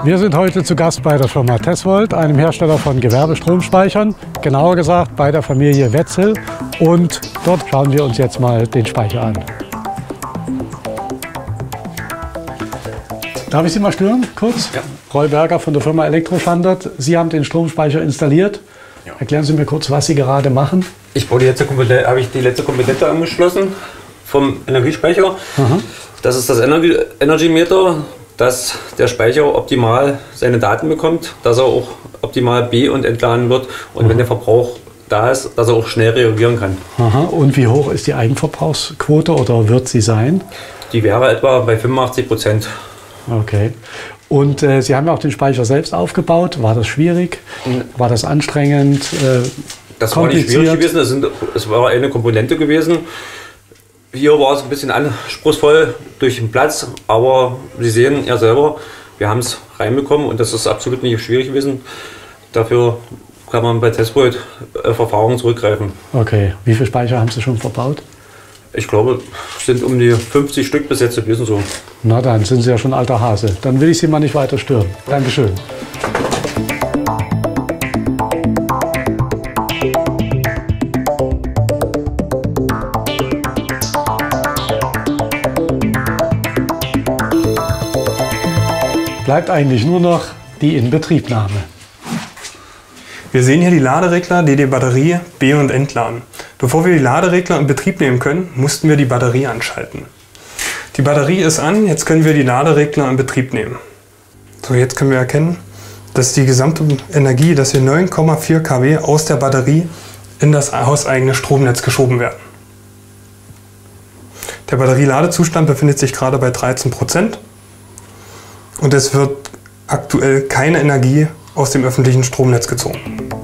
Wir sind heute zu Gast bei der Firma Tesvolt, einem Hersteller von Gewerbestromspeichern, genauer gesagt bei der Familie Wetzel. Und dort schauen wir uns jetzt mal den Speicher an. Darf ich Sie mal stören, kurz? Ja. Roy Berger von der Firma Elektrostandard. Sie haben den Stromspeicher installiert. Ja. Erklären Sie mir kurz, was Sie gerade machen. Ich habe die letzte Komponente angeschlossen vom Energiespeicher. Aha. Das ist das Energy Meter, dass der Speicher optimal seine Daten bekommt, dass er auch optimal be- und entladen wird und wenn der Verbrauch da ist, dass er auch schnell reagieren kann. Aha. Und wie hoch ist die Eigenverbrauchsquote oder wird sie sein? Die wäre etwa bei 85%. Okay. Und Sie haben ja auch den Speicher selbst aufgebaut. War das schwierig? War das anstrengend? Das war nicht schwierig gewesen, es war eine Komponente gewesen. Hier war es ein bisschen anspruchsvoll durch den Platz, aber Sie sehen ja selber, wir haben es reinbekommen und das ist absolut nicht schwierig gewesen. Dafür kann man bei Tesvolt auf Erfahrung zurückgreifen. Okay. Wie viele Speicher haben Sie schon verbaut? Ich glaube, es sind um die 50 Stück bis jetzt gewesen so. Na dann sind Sie ja schon alter Hase. Dann will ich Sie mal nicht weiter stören. Dankeschön. Bleibt eigentlich nur noch die Inbetriebnahme. Wir sehen hier die Laderegler, die die Batterie be- und entladen. Bevor wir die Laderegler in Betrieb nehmen können, mussten wir die Batterie anschalten. Die Batterie ist an, jetzt können wir die Laderegler in Betrieb nehmen. So, jetzt können wir erkennen, dass die gesamte Energie, dass hier 9,4 kW aus der Batterie in das hauseigene Stromnetz geschoben werden. Der Batterieladezustand befindet sich gerade bei 13% und es wird aktuell keine Energie aus dem öffentlichen Stromnetz gezogen.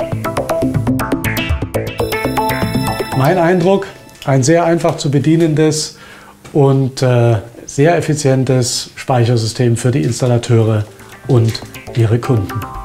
Mein Eindruck, ein sehr einfach zu bedienendes und sehr effizientes Speichersystem für die Installateure und ihre Kunden.